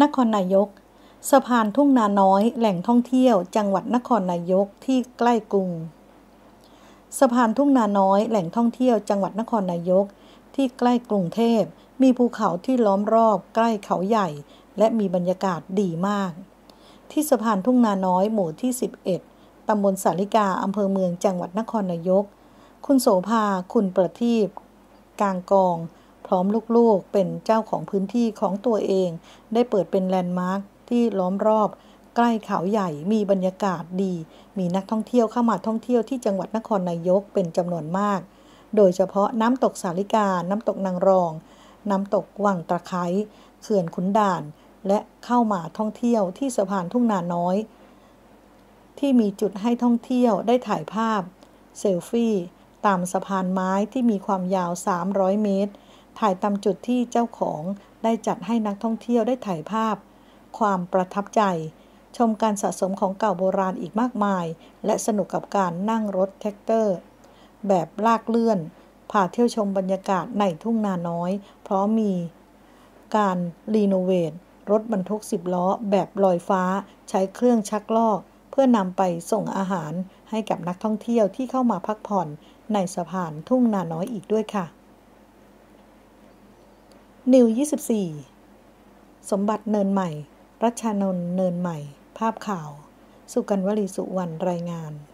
นครนายกสะพานทุ่งนาน้อยแหล่งท่องเที่ยวจังหวัดนครนายกที่ใกล้กรุงสะพานทุ่งนาน้อยแหล่งท่องเที่ยวจังหวัดนครนายกที่ใกล้กรุงเทพมีภูเขาที่ล้อมรอบใกล้เขาใหญ่และมีบรรยากาศดีมากที่สะพานทุ่งนาน้อยหมู่ที่11ตำบลสาริกาอำเภอเมืองจังหวัดนครนายกคุณโสภาคุณประทีปกางกองพร้อมลูกๆเป็นเจ้าของพื้นที่ของตัวเองได้เปิดเป็นแลนด์มาร์คที่ล้อมรอบใกล้เขาใหญ่มีบรรยากาศดีมีนักท่องเที่ยวเข้ามาท่องเที่ยวที่จังหวัดนครนายกเป็นจำนวนมากโดยเฉพาะน้ำตกสาริกาน้ำตกนางรองน้ำตกวังตะไคร้เขื่อนขุนด่านและเข้ามาท่องเที่ยวที่สะพานทุ่งนาน้อยที่มีจุดให้ท่องเที่ยวได้ถ่ายภาพเซลฟี่ตามสะพานไม้ที่มีความยาว300 เมตรถ่ายตามจุดที่เจ้าของได้จัดให้นักท่องเที่ยวได้ถ่ายภาพความประทับใจชมการสะสมของเก่าโบราณอีกมากมายและสนุกกับการนั่งรถแท็กเตอร์แบบลากเลื่อนพาเที่ยวชมบรรยากาศในทุ่งนาน้อยเพราะมีการรีโนเวทรถบรรทุก10 ล้อแบบลอยฟ้าใช้เครื่องชักลอกเพื่อนำไปส่งอาหารให้กับนักท่องเที่ยวที่เข้ามาพักผ่อนในสะพานทุ่งนาน้อยอีกด้วยค่ะนิว24สมบัติเนินใหม่รัชชานนท์เนินใหม่ภาพข่าวสุกัญญ์วลีสุวรรณรายงาน